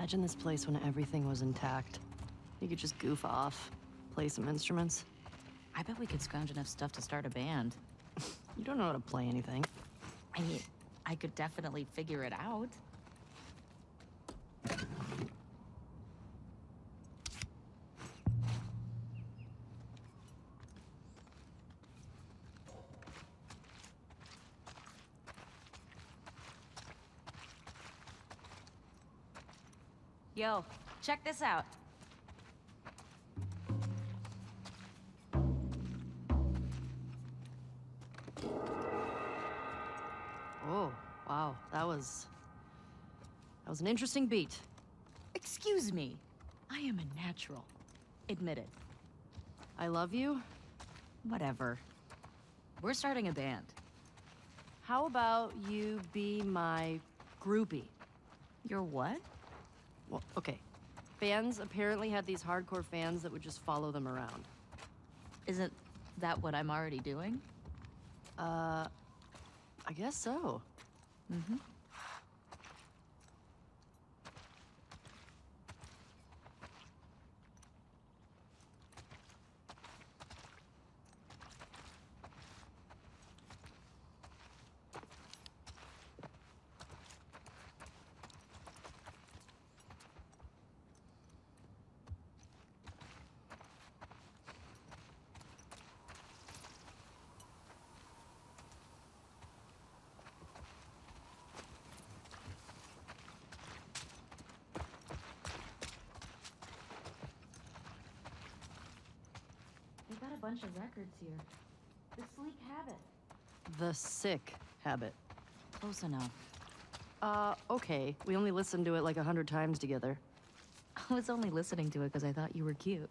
Imagine this place when everything was intact. You could just goof off, play some instruments. I bet we could scrounge enough stuff to start a band. You don't know how to play anything. I mean, I could definitely figure it out. Yo, check this out. Oh, wow. That was an interesting beat. Excuse me. I am a natural. Admit it. I love you. Whatever. We're starting a band. How about you be my groupie? You're what? Well, okay. Bands apparently had these hardcore fans that would just follow them around. Isn't that what I'm already doing? I guess so. Mm-hmm. They got a bunch of records here. The Sleek Habit. The Sick Habit. Close enough. Okay. We only listened to it like 100 times together. I was only listening to it because I thought you were cute.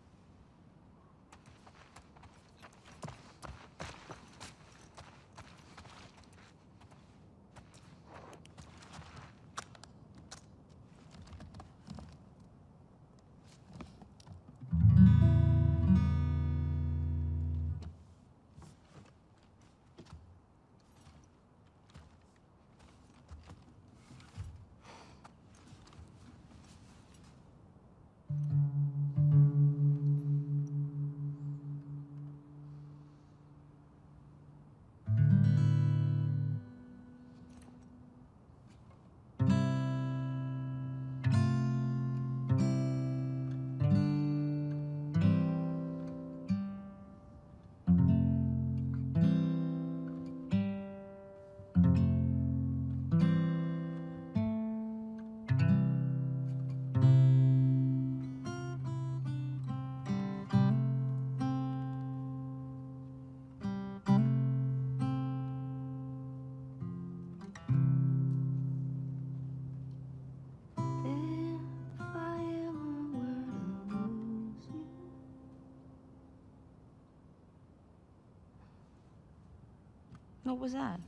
What was that?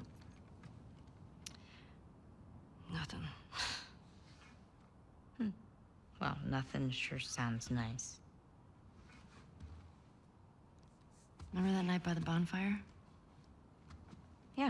Nothing. Well, nothing sure sounds nice. Remember that night by the bonfire? Yeah.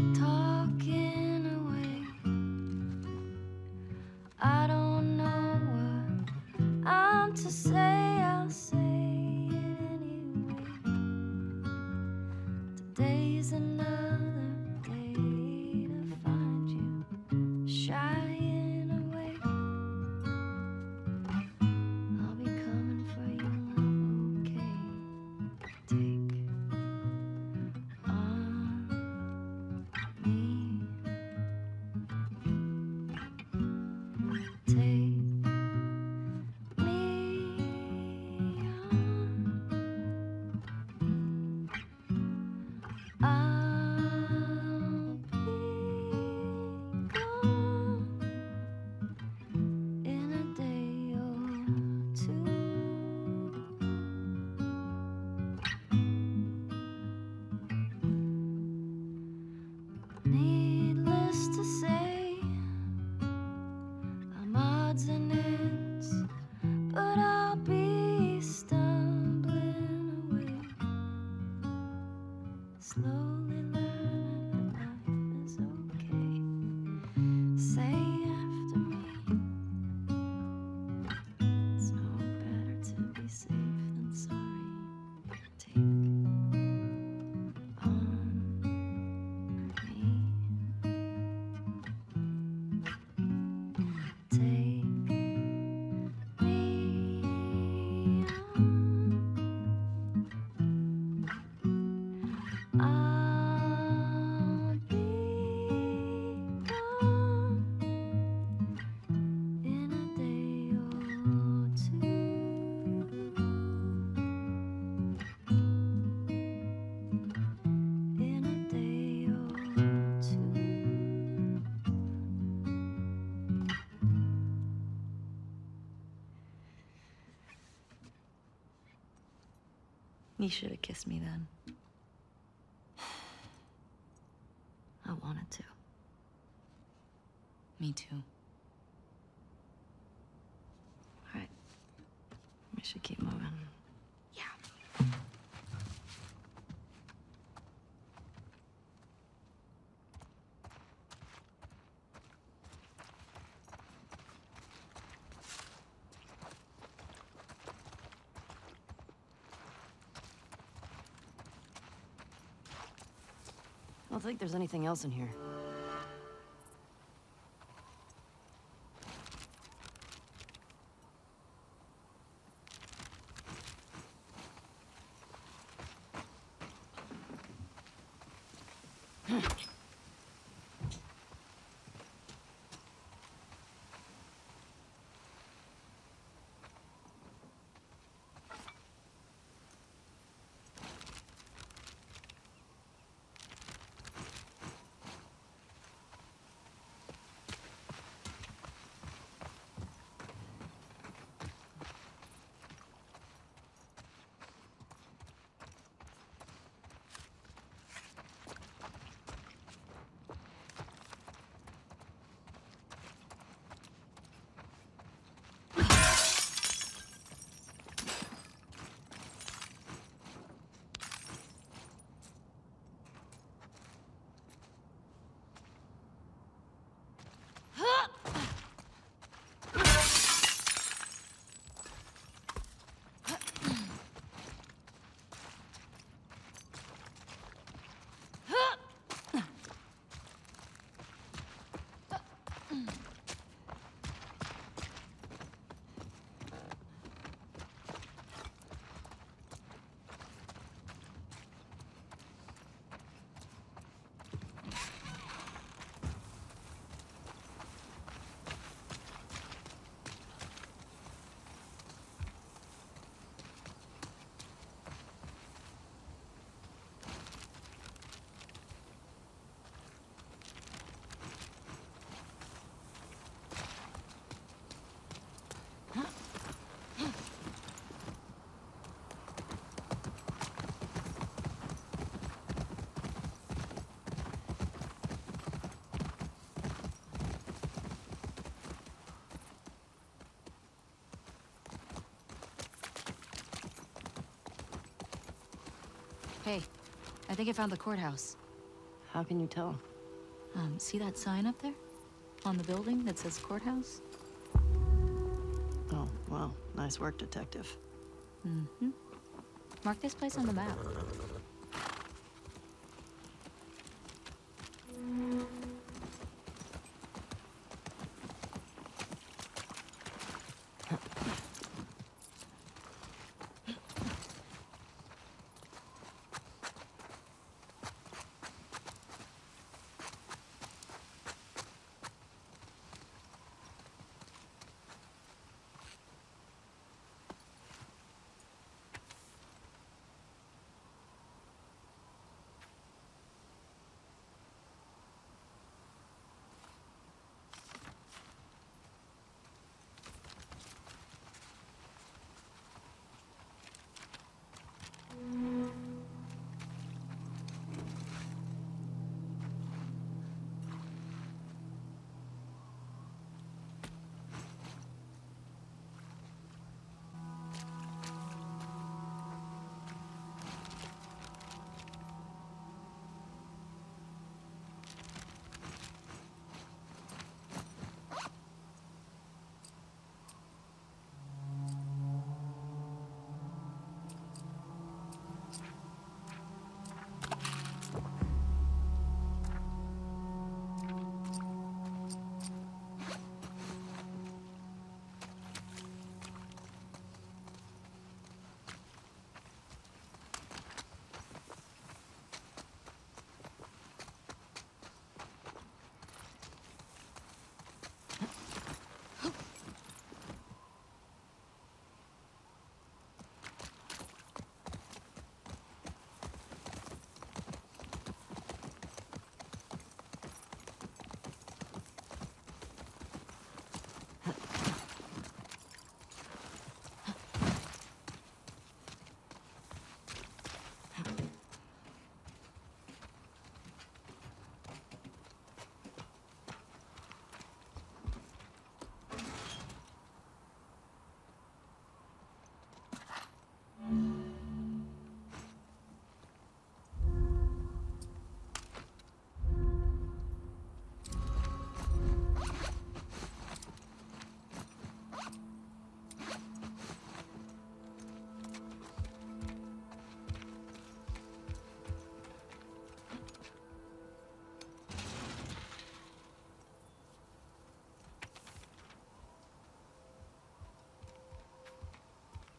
Talking away. I don't know You should have kissed me then. I wanted to. Me too. All right. We should keep moving. Yeah. I don't think there's anything else in here. Hey, I think I found the courthouse. How can you tell? See that sign up there? On the building that says courthouse? Oh, well, nice work, detective. Mm-hmm. Mark this place on the map.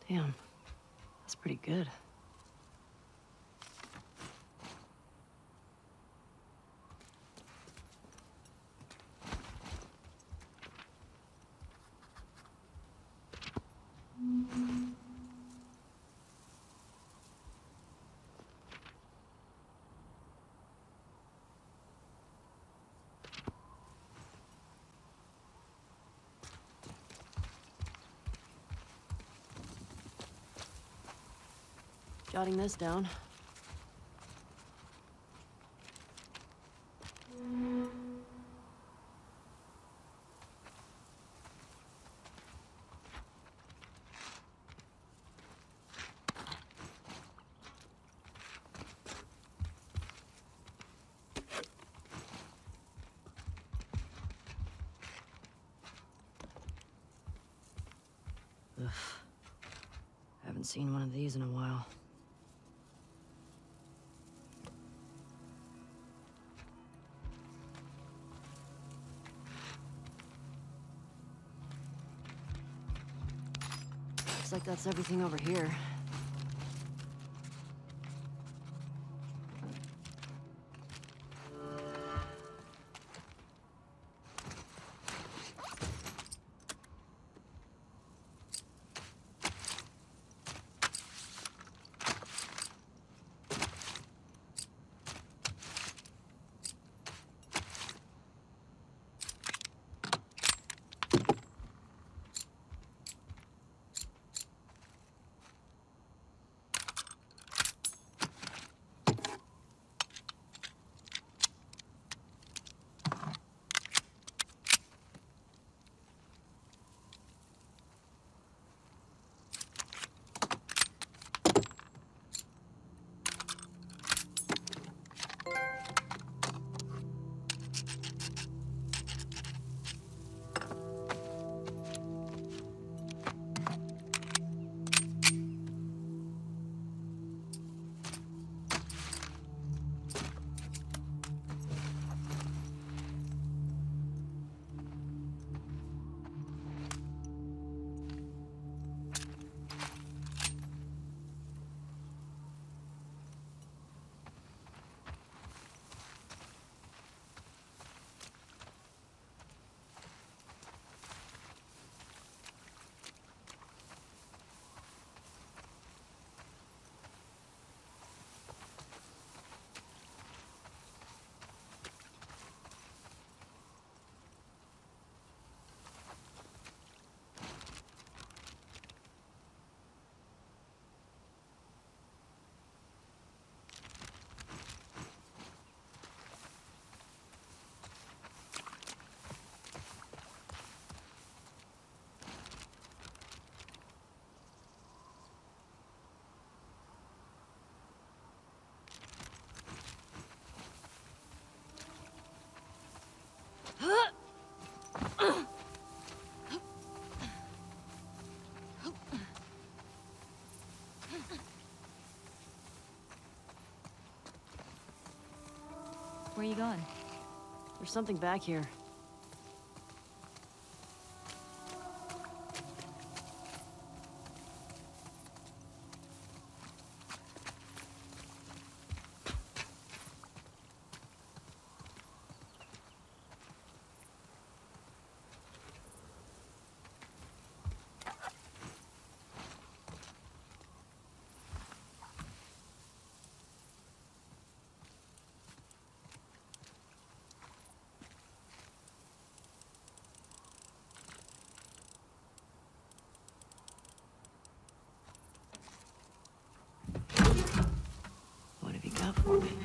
Damn, that's pretty good. Jotting this down. Ugh. Haven't seen one of these in a while. Looks like that's everything over here. Where are you going? There's something back here. What have you got for me?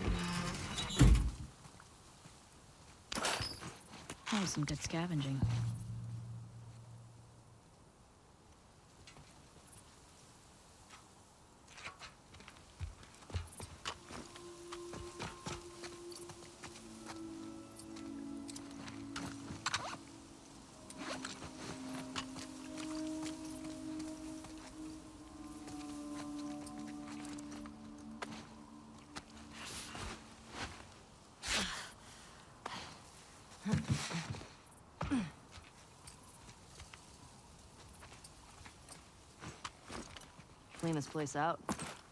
That was some good scavenging. clean this place out.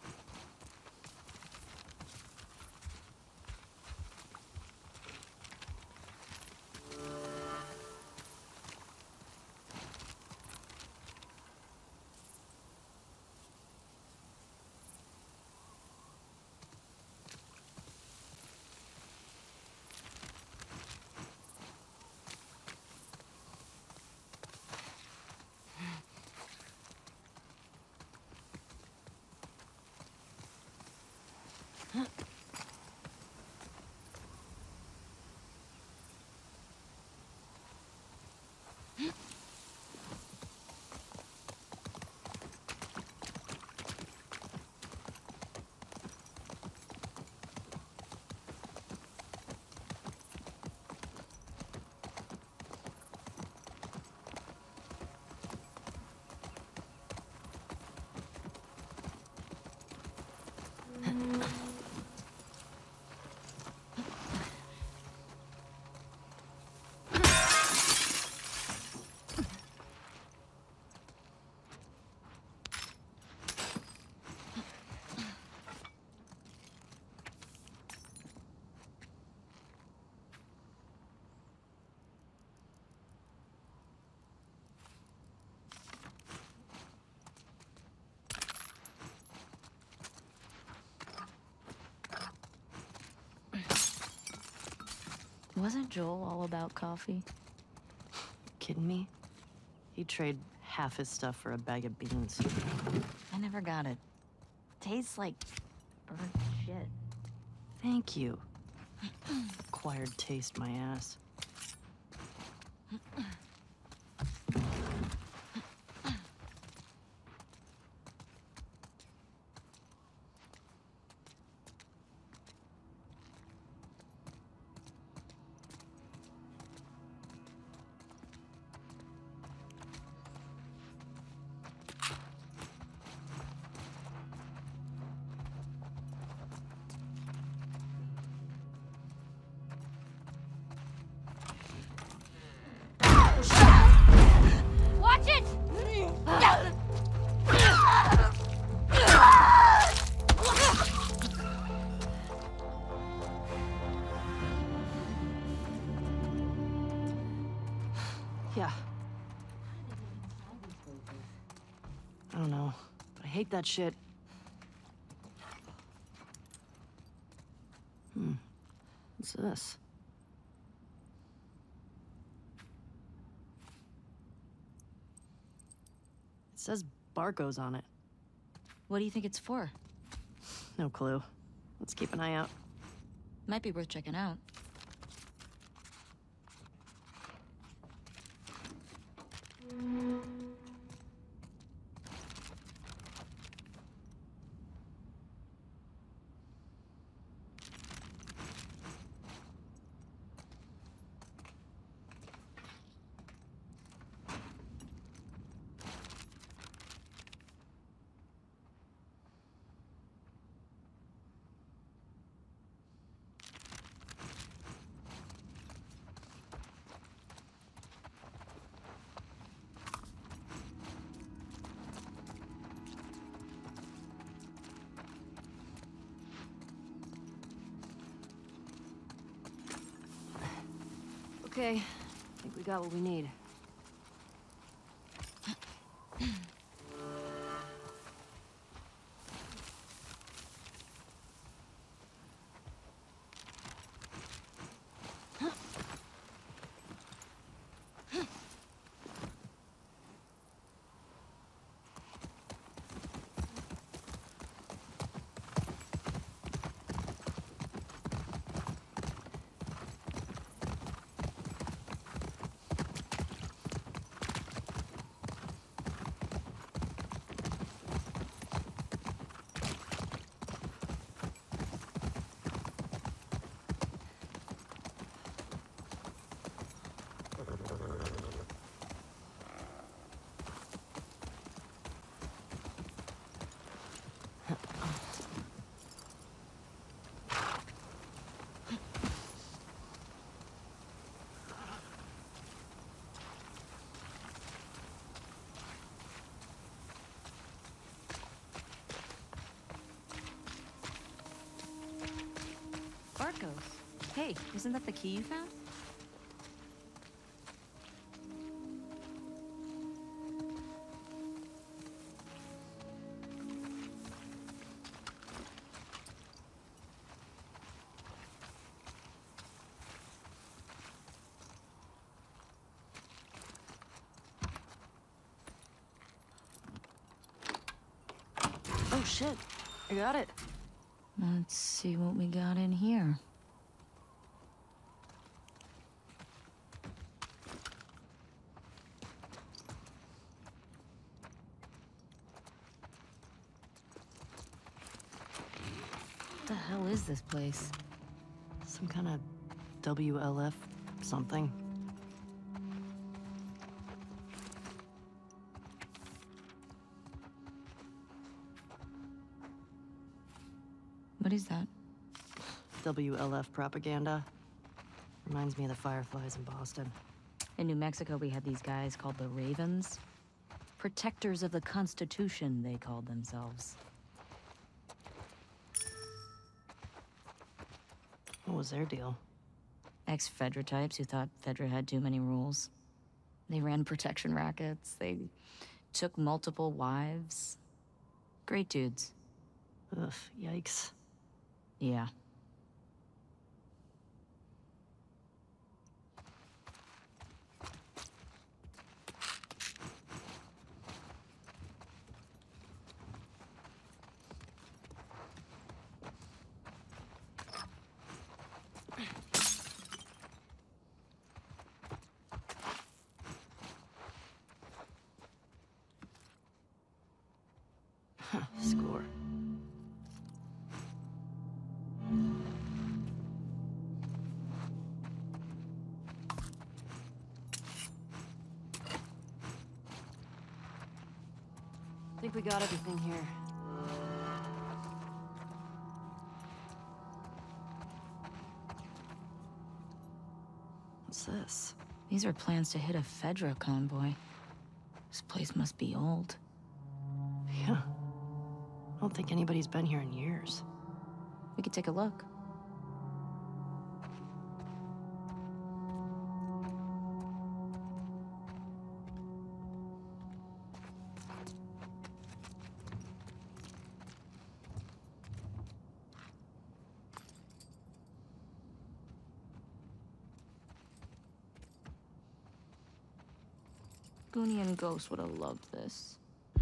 Wasn't Joel all about coffee? Kidding me? He'd trade half his stuff for a bag of beans. I never got it. Tastes like burnt shit. Thank you. Acquired taste, my ass. Watch it! Yeah. I don't know, but I hate that shit. What's this? It says Barco's on it. What do you think it's for? No clue. Let's keep an eye out. Might be worth checking out. Okay, I think we got what we need. Hey, isn't that the key you found? Oh shit, I got it. Let's see what we got in here. What the hell is this place? Some kind of WLF something. What is that? WLF propaganda. Reminds me of the Fireflies in Boston. In New Mexico, we had these guys called the Ravens. Protectors of the Constitution, they called themselves. What was their deal? Ex-Fedra types who thought Fedra had too many rules. They ran protection rackets. They took multiple wives. Great dudes. Ugh, yikes. Yeah. Score. I think we got everything here. What's this? These are plans to hit a Fedra convoy. This place must be old. Yeah. I don't think anybody's been here in years. We could take a look. Goonie and Ghost would have loved this.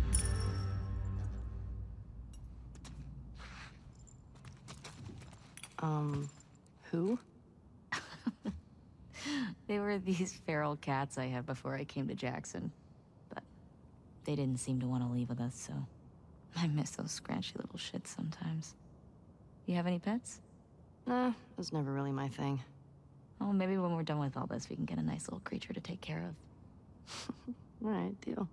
Who? They were these feral cats I had before I came to Jackson. But they didn't seem to want to leave with us, so I miss those scratchy little shits sometimes. You have any pets? Nah, it was never really my thing. Oh, maybe when we're done with all this, we can get a nice little creature to take care of. Alright, deal.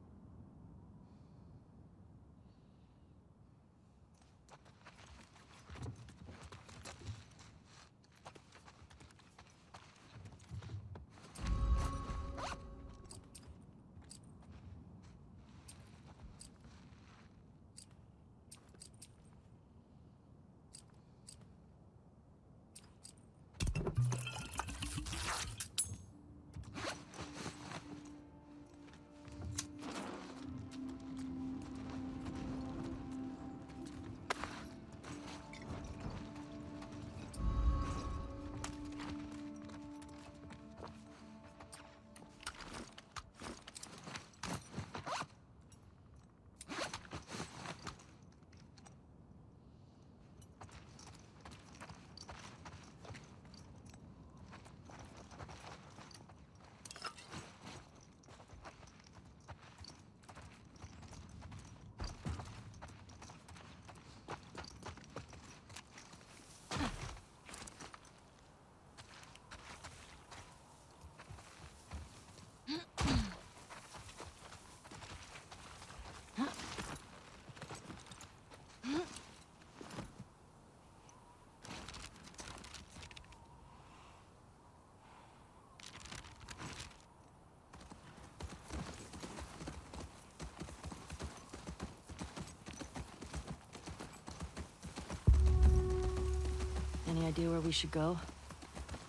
Any idea where we should go?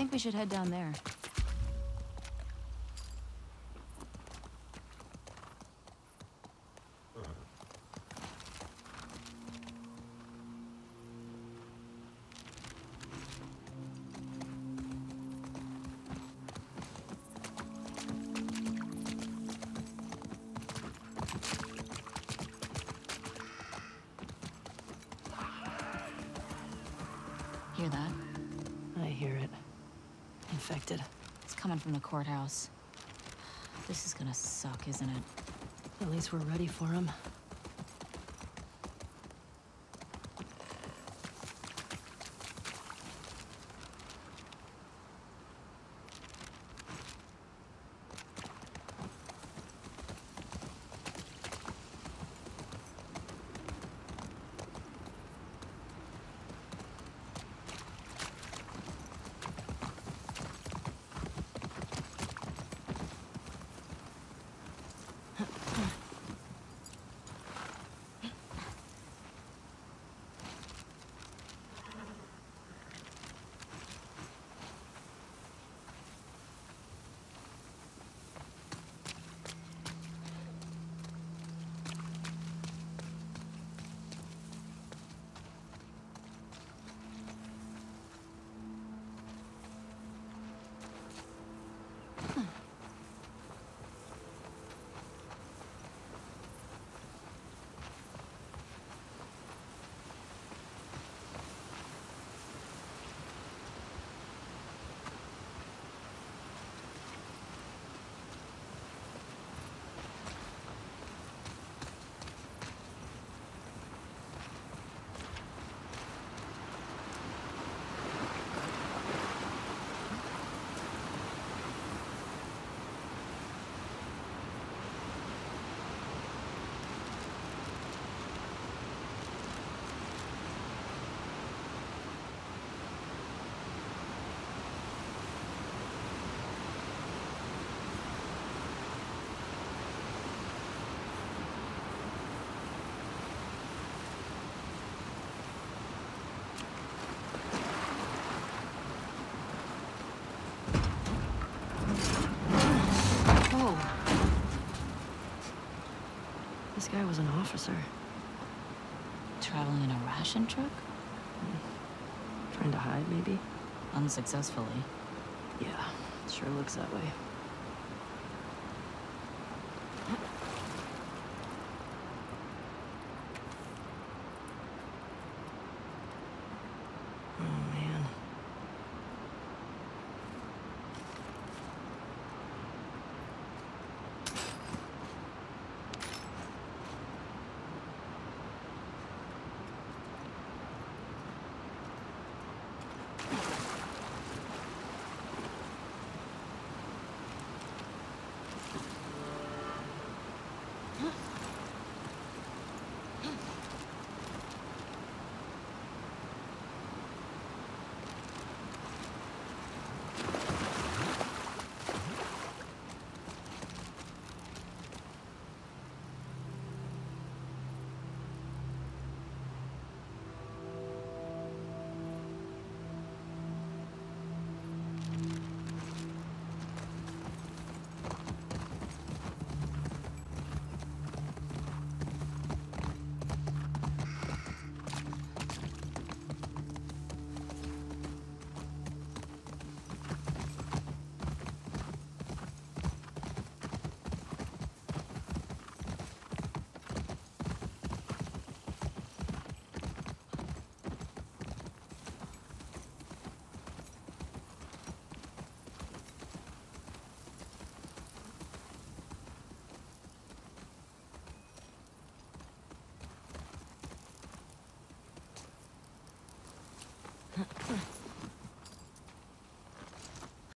think we should head down there. Hear that? I hear it. Infected. It's coming from the courthouse. This is gonna suck, isn't it? At least we're ready for him. This guy was an officer. Traveling in a ration truck? Trying to hide, maybe? Unsuccessfully. Yeah, sure looks that way.